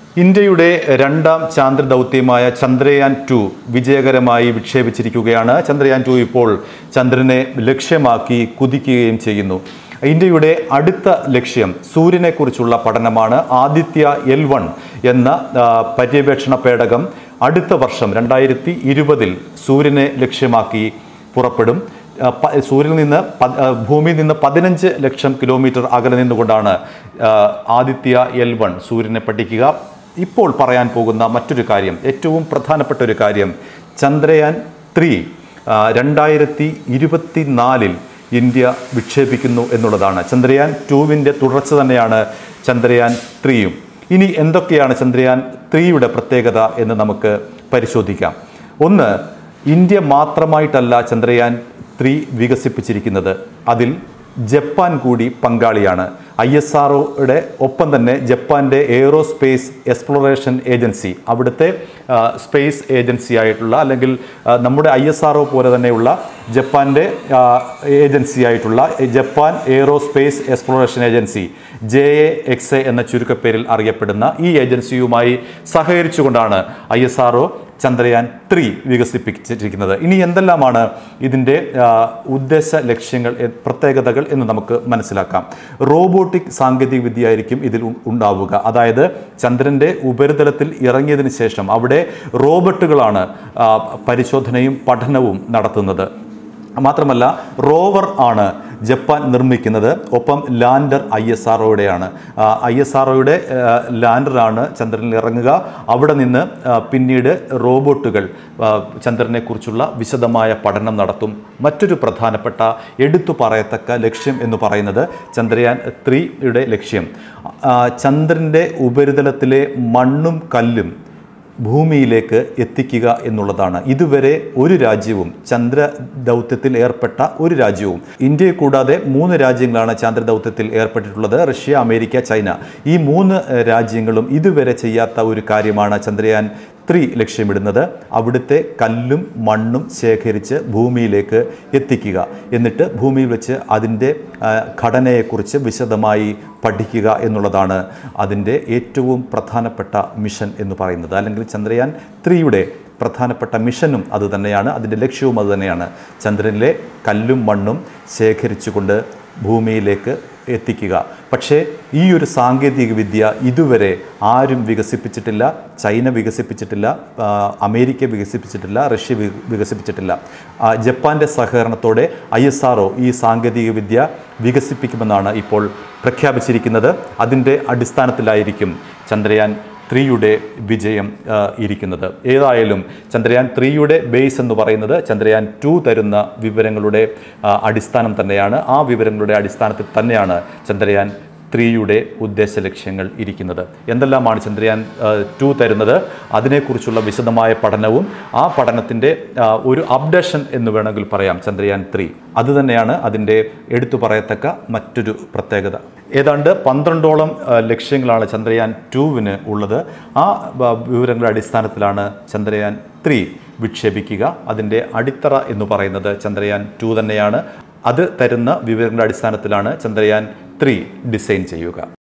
ഇന്ത്യയുടെ രണ്ടാം ചാന്ദ്ര ദൗത്യമായ ചന്ദ്രയാൻ 2 വിജയകരമായി വിക്ഷേപിച്ചിരിക്കുകയാണ്. ചന്ദ്രയാൻ 2 ഇപ്പോൾ ചന്ദ്രനെ ലക്ഷ്യമാക്കി കുതിക്കുകയും ചെയ്യുന്നു. ഇന്ത്യയുടെ അടുത്ത ലക്ഷ്യം സൂര്യനെക്കുറിച്ചുള്ള പഠനമാണ്. ആദിത്യ L1 എന്ന പര്യവേക്ഷണ പേടകം അടുത്ത വർഷം 2020 സൂര്യനെ ലക്ഷ്യമാക്കി പുറപ്പെടും. സൂര്യനിൽ നിന്ന് ഭൂമിയിൽ നിന്ന് 15 ലക്ഷം കിലോമീറ്റർ അകലെ നിന്നുകൊണ്ടാണ് ആദിത്യ L1 സൂര്യനെ പഠിക്കുക. ഇപ്പോൾ പറയാൻ പോകുന്ന മറ്റൊരു കാര്യം, ഏറ്റവും പ്രധാനപ്പെട്ട ഒരു കാര്യം, ചന്ദ്രയാൻ 3 2024 ഇന്ത്യ വിക്ഷേപിക്കുന്നു എന്നുള്ളതാണ്. ചന്ദ്രയാൻ 2വിൻ്റെ തുടർച്ച തന്നെയാണ് ചന്ദ്രയാൻ 3യും. ഇനി എന്തൊക്കെയാണ് ചന്ദ്രയാൻ 3യുടെ പ്രത്യേകത എന്ന് നമുക്ക് പരിശോധിക്കാം. ഒന്ന്, ഇന്ത്യ മാത്രമായിട്ടല്ല ചന്ദ്രയാൻ 3 വികസിപ്പിച്ചിരിക്കുന്നത്. അതിൽ ജപ്പാൻ കൂടി പങ്കാളിയാണ്. ISROയുടെ ഒപ്പം തന്നെ ജപ്പാൻ്റെ എയ്റോസ്പേസ് എക്സ്പ്ലോറേഷൻ ഏജൻസി, അവിടുത്തെ സ്പേസ് ഏജൻസി ആയിട്ടുള്ള, അല്ലെങ്കിൽ നമ്മുടെ ISRO പോലെ തന്നെയുള്ള ജപ്പാൻ്റെ ഏജൻസി ആയിട്ടുള്ള Japan aerospace exploration agency JAXA എന്ന ചുരുക്കപ്പേരിൽ അറിയപ്പെടുന്ന ഈ ഏജൻസിയുമായി സഹകരിച്ചുകൊണ്ടാണ് ISRO ചന്ദ്രയാൻ 3 വികസിപ്പിച്ചിരിക്കുന്നത്. ഇനി എന്തെല്ലാമാണ് ഇതിൻ്റെ ഉദ്ദേശ ലക്ഷ്യങ്ങൾ, പ്രത്യേകതകൾ എന്ന് നമുക്ക് മനസ്സിലാക്കാം. റോബോട്ടിക് സാങ്കേതിക വിദ്യയായിരിക്കും ഇതിൽ ഉണ്ടാവുക. അതായത് ചന്ദ്രൻ്റെ ഉപരിതലത്തിൽ ഇറങ്ങിയതിന് ശേഷം അവിടെ റോബോട്ടുകളാണ് പരിശോധനയും പഠനവും നടത്തുന്നത്. മാത്രമല്ല, റോവർ ആണ് ജപ്പാൻ നിർമ്മിക്കുന്നത്. ഒപ്പം ലാൻഡർ ISROയുടെയാണ്. ISROയുടെ ലാൻഡറാണ് ചന്ദ്രനിൽ ഇറങ്ങുക. അവിടെ നിന്ന് പിന്നീട് റോബോട്ടുകൾ ചന്ദ്രനെക്കുറിച്ചുള്ള വിശദമായ പഠനം നടത്തും. മറ്റൊരു പ്രധാനപ്പെട്ട എടുത്തു പറയത്തക്ക ലക്ഷ്യം എന്ന് പറയുന്നത് ചന്ദ്രയാൻ 3യുടെ ലക്ഷ്യം ചന്ദ്രൻ്റെ ഉപരിതലത്തിലെ മണ്ണും കല്ലും ഭൂമിയിലേക്ക് എത്തിക്കുക എന്നുള്ളതാണ്. ഇതുവരെ ഒരു രാജ്യവും ചന്ദ്ര ദൗത്യത്തിൽ ഏർപ്പെട്ട ഒരു രാജ്യവും, ഇന്ത്യയെ കൂടാതെ 3 രാജ്യങ്ങളാണ് ചന്ദ്ര ദൗത്യത്തിൽ ഏർപ്പെട്ടിട്ടുള്ളത്: റഷ്യ, അമേരിക്ക, ചൈന. ഈ 3 രാജ്യങ്ങളും ഇതുവരെ ചെയ്യാത്ത ഒരു കാര്യമാണ് ചന്ദ്രയാൻ 3 ലക്ഷ്യമിടുന്നത്. അവിടുത്തെ കല്ലും മണ്ണും ശേഖരിച്ച് ഭൂമിയിലേക്ക് എത്തിക്കുക, എന്നിട്ട് ഭൂമിയിൽ വെച്ച് അതിൻ്റെ ഘടനയെക്കുറിച്ച് വിശദമായി പഠിക്കുക എന്നുള്ളതാണ് അതിൻ്റെ ഏറ്റവും പ്രധാനപ്പെട്ട മിഷൻ എന്ന് പറയുന്നത്. അല്ലെങ്കിൽ ചന്ദ്രയാൻ 3യുടെ പ്രധാനപ്പെട്ട മിഷനും അതുതന്നെയാണ്, അതിൻ്റെ ലക്ഷ്യവും അതുതന്നെയാണ്. ചന്ദ്രനിലെ കല്ലും മണ്ണും ശേഖരിച്ചുകൊണ്ട് ഭൂമിയിലേക്ക് എത്തിക്കുക. പക്ഷേ ഈ ഒരു സാങ്കേതിക വിദ്യ ഇതുവരെ ആരും വികസിപ്പിച്ചിട്ടില്ല. ചൈന വികസിപ്പിച്ചിട്ടില്ല, അമേരിക്ക വികസിപ്പിച്ചിട്ടില്ല, റഷ്യ വികസിപ്പിച്ചിട്ടില്ല. ജപ്പാൻ്റെ സഹകരണത്തോടെ ISRO ഈ സാങ്കേതിക വിദ്യ വികസിപ്പിക്കുമെന്നാണ് ഇപ്പോൾ പ്രഖ്യാപിച്ചിരിക്കുന്നത്. അതിൻ്റെ അടിസ്ഥാനത്തിലായിരിക്കും ചന്ദ്രയാൻ 3യുടെ വിജയം ഇരിക്കുന്നത്. ഏതായാലും ചന്ദ്രയാൻ 3യുടെ ബേസ് എന്ന് പറയുന്നത് ചന്ദ്രയാൻ 2 തരുന്ന വിവരങ്ങളുടെ അടിസ്ഥാനം തന്നെയാണ്. ആ വിവരങ്ങളുടെ അടിസ്ഥാനത്തിൽ തന്നെയാണ് ചന്ദ്രയാൻ 3യുടെ ഉദ്ദേശ ലക്ഷ്യങ്ങൾ ഇരിക്കുന്നത്. എന്തെല്ലാമാണ് ചന്ദ്രയാൻ 2 തരുന്നത്? അതിനെക്കുറിച്ചുള്ള വിശദമായ പഠനവും ആ പഠനത്തിൻ്റെ ഒരു അപ്ഡേഷൻ എന്ന് വേണമെങ്കിൽ പറയാം ചന്ദ്രയാൻ 3. അതുതന്നെയാണ് അതിൻ്റെ എടുത്തു പറയത്തക്ക മറ്റൊരു പ്രത്യേകത. ഏതാണ്ട് 12ഓളം ലക്ഷ്യങ്ങളാണ് ചന്ദ്രയാൻ 2വിന് ഉള്ളത്. ആ വിവരങ്ങളുടെ അടിസ്ഥാനത്തിലാണ് ചന്ദ്രയാൻ 3 വിക്ഷേപിക്കുക. അതിൻ്റെ അടിത്തറ എന്ന് പറയുന്നത് ചന്ദ്രയാൻ 2 തന്നെയാണ്. അത് തരുന്ന വിവരങ്ങളുടെ അടിസ്ഥാനത്തിലാണ് ചന്ദ്രയാൻ 3 ഡിസൈൻ ചെയ്യുക.